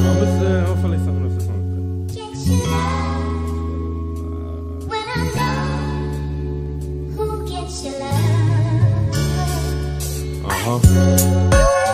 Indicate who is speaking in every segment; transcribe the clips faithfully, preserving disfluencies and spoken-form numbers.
Speaker 1: Vamos, é, vamos falar isso nessa sessão. Aham.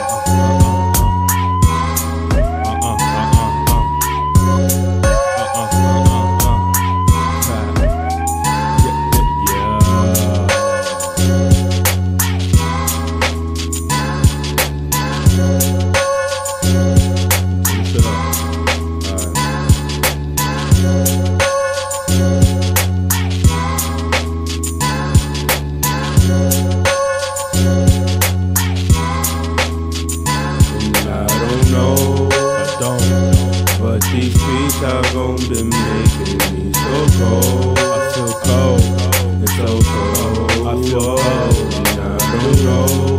Speaker 1: But these streets have gon' been making me so cold. I feel cold, it's so cold. I feel cold, and I don't know.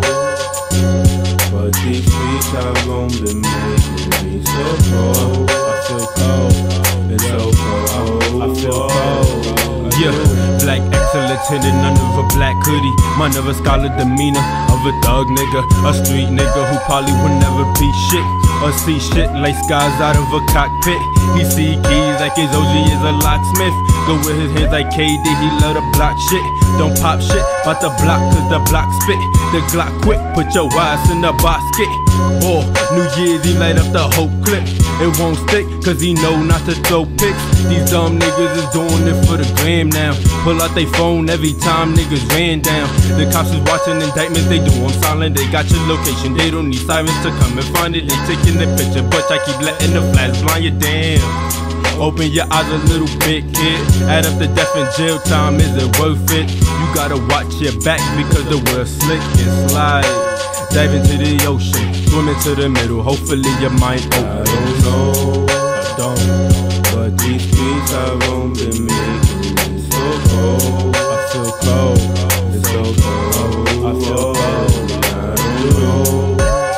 Speaker 1: But these streets have gon' been making me so cold. I feel cold, it's so cold. I feel cold.
Speaker 2: Yeah, black excellence hidden under a black hoodie. Mine of a scholar demeanor of a thug nigga, a street nigga who probably would never be shit or see shit like skies out of a cockpit. He see keys like his O G is a locksmith. Go with his hands like K D, he love to block shit. Don't pop shit, bout the block cause the block spit. The Glock quick, put your ass in the basket. Or New Year's he light up the whole clip. It won't stick cause he know not to throw pics. These dumb niggas is doing it for the gram now. Pull out they phone every time niggas ran down. The cops is watching indictments, they do them silent. They got your location, they don't need sirens to come and find it. They taking the picture, but I keep letting the flash blind you down. Open your eyes a little bit, kid. Add up the death and jail time, is it worth it? You gotta watch your back because the world's slick and slide. Dive into the ocean, swim into the middle, hopefully your mind open.
Speaker 1: I don't know, I don't know, but these streets have gon' been making me so cold. I feel cold, it's so cold. I feel cold, I don't know,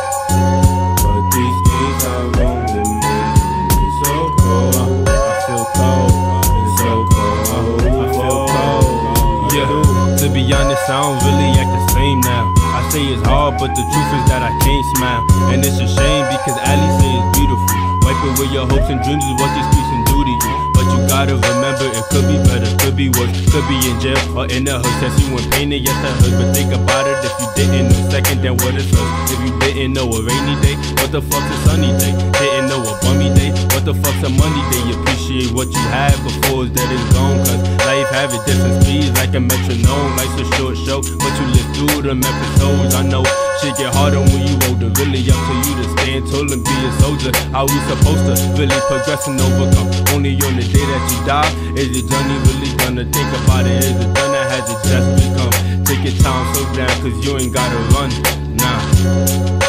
Speaker 1: but these streets have gon' been making me so cold. I feel cold, it's so cold. I feel cold.
Speaker 2: Yeah, to be honest, I don't really act the same now. I say it's hard, but the truth is that I can't smile. And it's a shame because Ali say it's beautiful. Wipe away your hopes and dreams is what these streets can do to you. But you gotta remember it could be better, could be worse. Could be in jail or in the hood. Says you in pain and yes I heard. But think about it, if you didn't know second, then what is first? If you didn't know a rainy day, what the fuck's a sunny day? Didn't know a bummy day, what the fuck's a money day? Appreciate what you had before it's dead and gone. Cause life have it different speeds like a metronome. Life's a short show, but you live through them episodes. I know shit get harder when you older. Really up to you to stand tall and be a soldier. How we supposed to really progress and overcome? Only on the day that you die is your journey really gonna think about it. Is it done or has it just become? Take your time, slow down, cause you ain't gotta run. Nah.